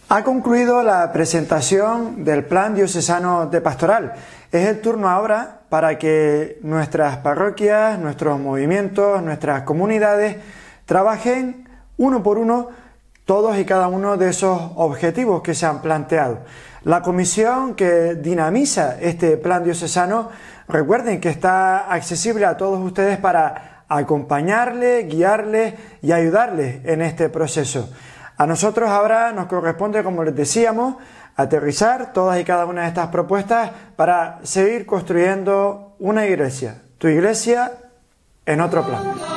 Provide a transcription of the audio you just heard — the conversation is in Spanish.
Ha concluido la presentación del Plan Diocesano de Pastoral. Es el turno ahora para que nuestras parroquias, nuestros movimientos, nuestras comunidades trabajen uno por uno todos y cada uno de esos objetivos que se han planteado. La comisión que dinamiza este Plan Diocesano, recuerden que está accesible a todos ustedes para acompañarles, guiarles y ayudarles en este proceso. A nosotros ahora nos corresponde, como les decíamos, aterrizar todas y cada una de estas propuestas para seguir construyendo una iglesia, tu iglesia en otro plano.